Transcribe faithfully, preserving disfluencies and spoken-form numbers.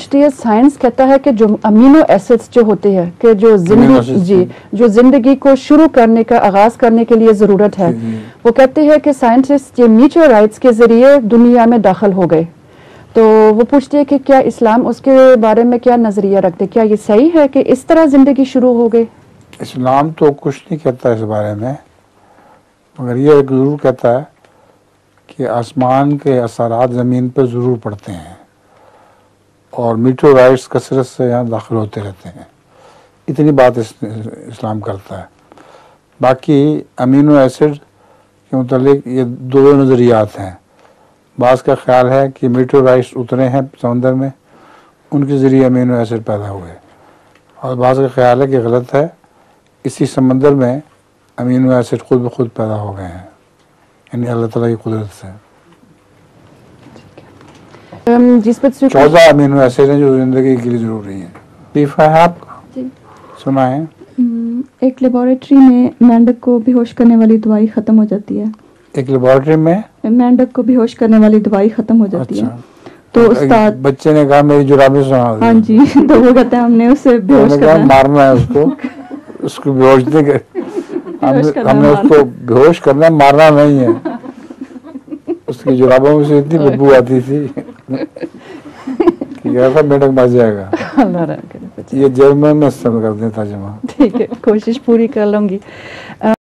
पूछती है, साइंस कहता है कि जो अमीनो एसिड्स जो होते हैं कि जो जिंदगी जी जो जिंदगी को शुरू करने का आगाज करने के लिए जरूरत है, वो कहते हैं कि साइंटिस्ट ये मीटेओराइट्स के जरिए दुनिया में दाखिल हो गए। तो वो पूछते हैं कि क्या इस्लाम उसके बारे में क्या नजरिया रखते, क्या ये सही है कि इस तरह जिंदगी शुरू हो गई? इस्लाम तो कुछ नहीं कहता इस बारे में, मगर ये जरूर कहता है कि आसमान के असरात ज़मीन पर ज़रूर पड़ते हैं और मीटेओराइट्स कसरत से यहाँ दाखिल होते रहते हैं। इतनी बात इस, इस्लाम करता है। बाकी अमीनो एसिड के मुतालिक ये दो नज़रियात हैं। बाज़ का ख्याल है कि मीटेओराइट्स उतरे हैं समंदर में, उनके ज़रिए अमीनो एसिड पैदा हुए, और बाज़ का ख्याल है कि गलत है, इसी समंदर में अमीनो एसिड खुद ब खुद पैदा हो गए हैं, यानी अल्लाह ताला की कुदरत से। जिस पर चौदह अमीनो एसिड हैं जो जिंदगी के लिए जरूरी हैं। लतीफ़ा है आपका, सुनाएं। एक लेबोरेटरी में मेंढक को बेहोश करने वाली दवाई खत्म हो जाती है। एक लेबोरेटरी में मेंढक को बेहोश करने वाली दवाई खत्म हो जाती अच्छा। है। तो उस्ताद बच्चे ने कहा मेरी जुराबें सुना दो। हाँ जी, तो वो कहते हैं हमने उसे बेहोश करना है, मारना है उसको उसको बेहोश नहीं कर हमने, हमने उसको बेहोश करना है, मारना नहीं है। उसकी जुराबों में से इतनी बदबू आती थी कि कहा था मेढक मर जाएगा। ये जर्मन में इस्तेमाल करते हैं तर्जुमा। ठीक है, कोशिश पूरी कर लूंगी।